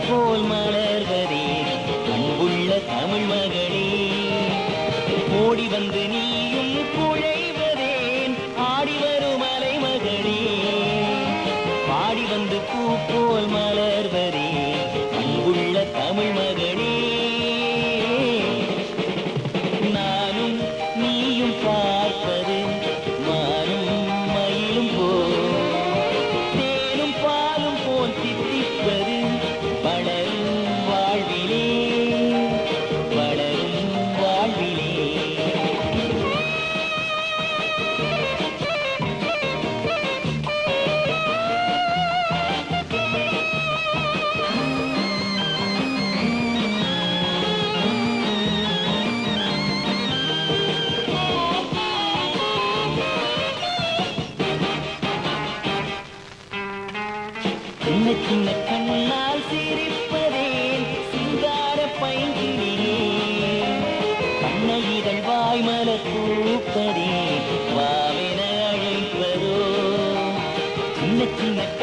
போல் மலர்வதே அன்புள்ள தமிழ் மகளே. ஓடி வந்து நீயும் குழைவதேன் ஆடி வரும் அலை மகளே. பாடி வந்து பூ போல் மலர்வதே அன்புள்ள தமிழ் மகளே. நானும் நீயும் பார்ப்பது மானும் மயிலும் போல் தேனும் பாலும் போல் தித்திப்பது வளரும் வாழ்விலே வளரும் வாழ்விலே. சின்ன சின்ன கண்ணால் சிரிப்பதேன் சிங்கார பைங்கிளியே. கண்ணகிதழ் வாய்மலர் பூப்பதே வாவென அழைப்பதோ. சின்ன சின்ன